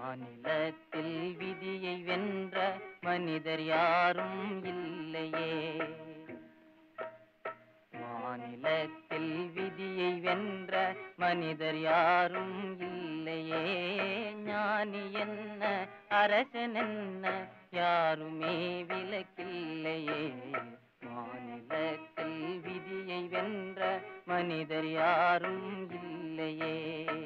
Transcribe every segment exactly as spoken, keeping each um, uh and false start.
மாநிலத்தில் விதியை வென்ற மனிதர் யாரும் இல்லையே. மாநிலத்தில் விதியை வென்ற மனிதர் யாரும் இல்லையே. ஞானி என்ன அரசன் என்ன யாருமே விலக்கில்லையே. மாநிலத்தில் விதியை வென்ற மனிதர் யாரும் இல்லையே.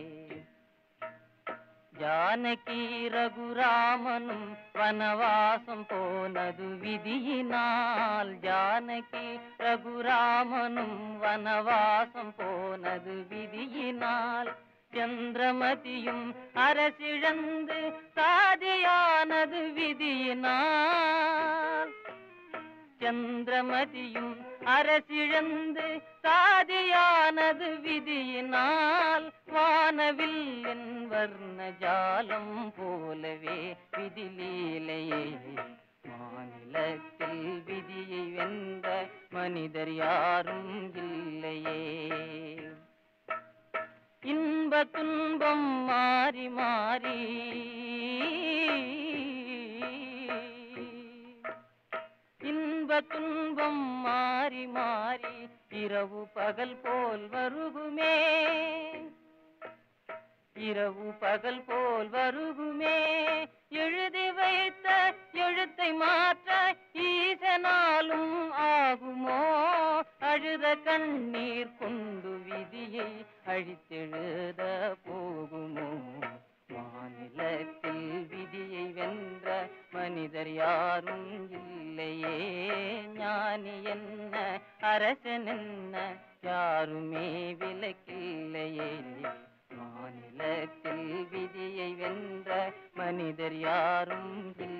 ஜானகி ரகுராமனும் வனவாசம் போனது விதியினால். ஜானகி ரகுராமனும் வனவாசம் போனது விதியினால். சந்திரமதியும் அரசிழந்து சாதியானது விதியினால். சந்திரமதியும் அரசிழந்து சாதியானது விதியினால். வானவில்லின் வர்ண ஜாலம் போலவே விதிலீலையே. மாநிலத்தில் விதியை வென்ற மனிதர் யாரும் இல்லையே. இன்ப துன்பம் மாறி மாறி இன்ப துன்பம் மாறி மாறி இரவு பகல் போல் வருகுமே. இரவு பகல் போல் வருகுமே. எழுதி வைத்த எழுத்தை மாற்ற ஈசனாலும் ஆகுமோ. அழுத கண்ணீர் கொண்டு விதியை அழித்தெழுத போகுமோ. மாநிலத்தில் விதியை வென்ற மனிதர் யாரும் இல்லையே. ஞானி என்ன அரசன் என்ன யாருமே விலக்கில்லையே. மாநிலத்தில் விதியை வென்ற மனிதர் யாரும் இல்லை.